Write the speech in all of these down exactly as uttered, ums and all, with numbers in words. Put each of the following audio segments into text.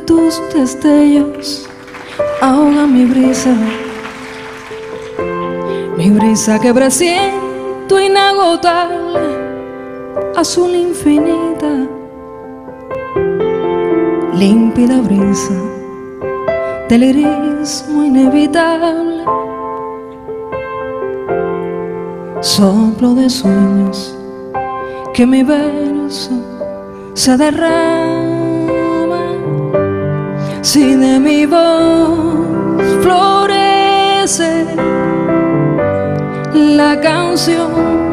tus destellos ahogan mi brisa, mi brisa que presiento inagotable, azul infinita, límpida brisa del lirismo inevitable, soplo de sueños que mi verso se derrama. Si de mi voz florece la canción,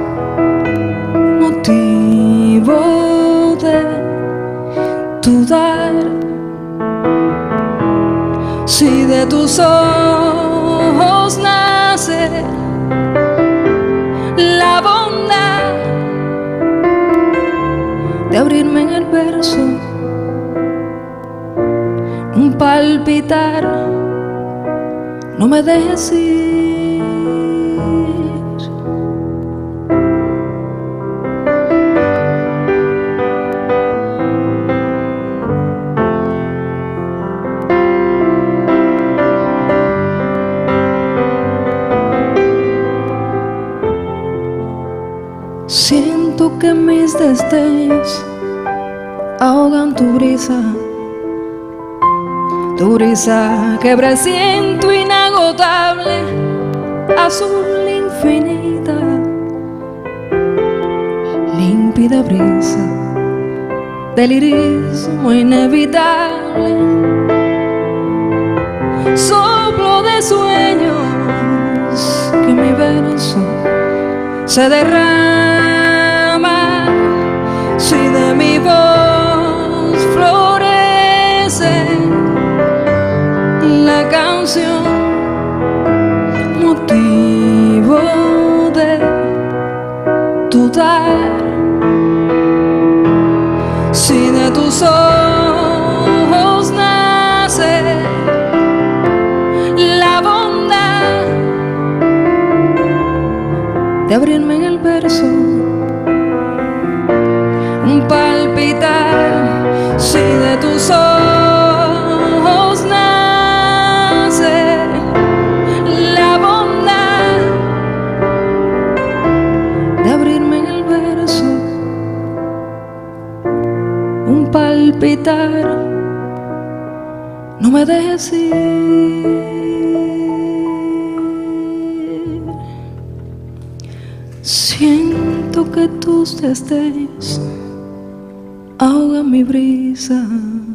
motivo de tu dar. Si de tus ojos nace la bondad de abrirme en el verso, un palpitar, no me dejes ir. Siento que mis destellos ahogan tu brisa, tu brisa que presiento inagotable, azul infinita, límpida brisa del lirismo inevitable, soplo de sueños que mi verso se derrama. Si de mi voz florece la canción, motivo de tu dar. Si de tus ojos nace la bondad de abrirme en el verso, un palpitar. Si de tus ojos nace la bondad de abrirme en el verso, un palpitar, no me dejes ir. Siento que tus destellos ahogan mi brisa.